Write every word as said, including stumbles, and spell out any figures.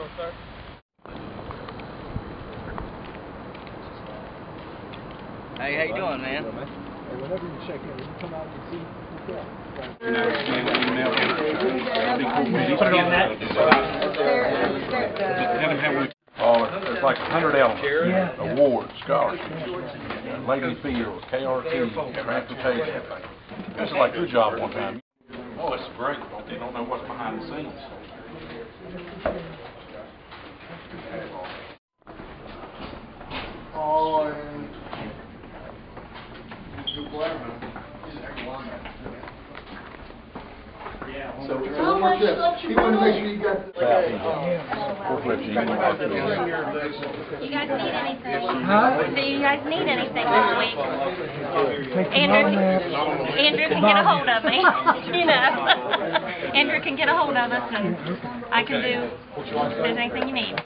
Hey, how you doing, man? Hey, whenever you check in, you come out and see what's up. Put it on that. Oh, it's like a hundred elements, awards, scholarships, Lady Fields, K R T, transportation. This is like your job one time. Oh, it's great. You don't know what's behind the scenes. Oh, and so, so one more tip. You want to make sure you got the... You guys need anything? Huh? Do you guys need anything this week? Andrew, Andrew can get a hold of me, you know. Andrew can get a hold of us and I can do, if there's anything you need.